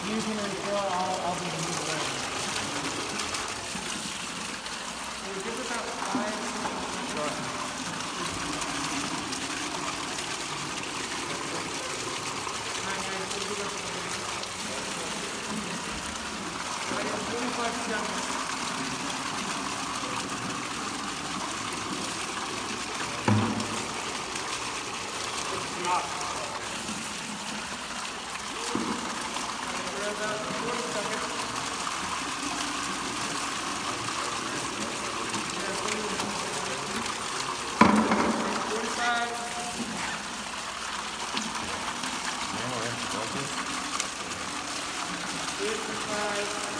you can refill, I'll be the new one. We'll give about 5. Sure. Fifty-five.